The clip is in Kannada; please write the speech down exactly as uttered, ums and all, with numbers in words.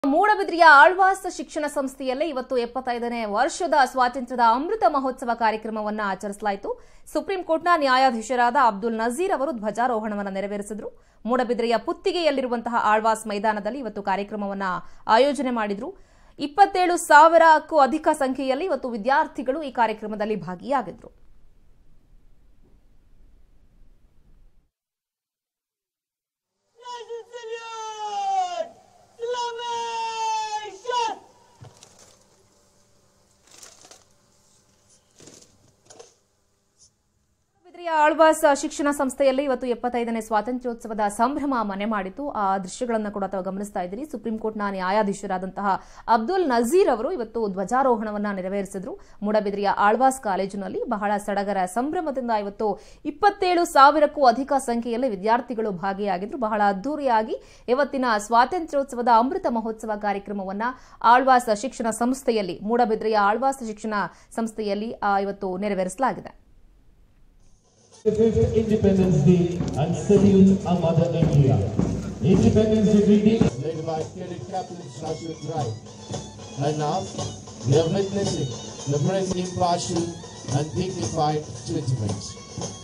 ಮೂಡಬಿದ್ರಿಯ ಆಳ್ವಾಸ್ ಶಿಕ್ಷಣ ಸಂಸ್ಥೆಯಲ್ಲಿ ಇವತ್ತು ಎಪ್ಪತ್ತೈದನೇ ವರ್ಷದ ಸ್ವಾತಂತ್ರ್ಯದ ಅಮೃತ ಮಹೋತ್ಸವ ಕಾರ್ಯಕ್ರಮವನ್ನು ಆಚರಿಸಲಾಯಿತು. ಸುಪ್ರೀಂ ಕೋರ್ಟ್ನ ನ್ಯಾಯಾಧೀಶರಾದ ಅಬ್ದುಲ್ ನಜೀರ್ ಅವರು ಧ್ವಜಾರೋಹಣವನ್ನು ನೆರವೇರಿಸಿದರು. ಮೂಡಬಿದ್ರಿಯ ಪುತ್ತಿಗೆಯಲ್ಲಿರುವಂತಹ ಆಳ್ವಾಸ್ ಮೈದಾನದಲ್ಲಿ ಇವತ್ತು ಕಾರ್ಯಕ್ರಮವನ್ನು ಆಯೋಜನೆ ಮಾಡಿದ್ರು. ಇಪ್ಪತ್ತೇಳು ಸಾವಿರಕ್ಕೂ ಅಧಿಕ ಸಂಖ್ಯೆಯಲ್ಲಿ ಇವತ್ತು ವಿದ್ಯಾರ್ಥಿಗಳು ಈ ಕಾರ್ಯಕ್ರಮದಲ್ಲಿ ಭಾಗಿಯಾಗಿದ್ರು. ಆಳ್ವಾಸ್ ಶಿಕ್ಷಣ ಸಂಸ್ಥೆಯಲ್ಲಿ ಇವತ್ತು ಎಪ್ಪತ್ತೈದನೇ ಸ್ವಾತಂತ್ರ್ಯೋತ್ಸವದ ಸಂಭ್ರಮ ಮನೆ ಮಾಡಿತು. ಆ ದೃಶ್ಯಗಳನ್ನು ಕೂಡ ತಾವು ಗಮನಿಸ್ತಾ ಇದ್ದೀರಿ. ಸುಪ್ರೀಂ ಕೋರ್ಟ್ನ ನ್ಯಾಯಾಧೀಶರಾದಂತಹ ಅಬ್ದುಲ್ ನಜೀರ್ ಅವರು ಇವತ್ತು ಧ್ವಜಾರೋಹಣವನ್ನು ನೆರವೇರಿಸಿದ್ರು. ಮೂಡಬಿದ್ರಿಯ ಆಳ್ವಾಸ್ ಕಾಲೇಜಿನಲ್ಲಿ ಬಹಳ ಸಡಗರ ಸಂಭ್ರಮದಿಂದ ಇವತ್ತು ಇಪ್ಪತ್ತೇಳು ಸಾವಿರಕ್ಕೂ ಅಧಿಕ ಸಂಖ್ಯೆಯಲ್ಲಿ ವಿದ್ಯಾರ್ಥಿಗಳು ಭಾಗಿಯಾಗಿದ್ರು. ಬಹಳ ಅದ್ದೂರಿಯಾಗಿ ಇವತ್ತಿನ ಸ್ವಾತಂತ್ರ್ಯೋತ್ಸವದ ಅಮೃತ ಮಹೋತ್ಸವ ಕಾರ್ಯಕ್ರಮವನ್ನು ಆಳ್ವಾಸ್ ಶಿಕ್ಷಣ ಸಂಸ್ಥೆಯಲ್ಲಿ ಮೂಡಬಿದ್ರಿಯ ಆಳ್ವಾಸ್ ಶಿಕ್ಷಣ ಸಂಸ್ಥೆಯಲ್ಲಿ ಇವತ್ತು ನೆರವೇರಿಸಲಾಗಿದೆ. The fifth Independence Day and salute our Mother India. Independence Day greeting led by Cadet Captain Shashwat Rai. And now we are witnessing the present impartial and dignified judgment.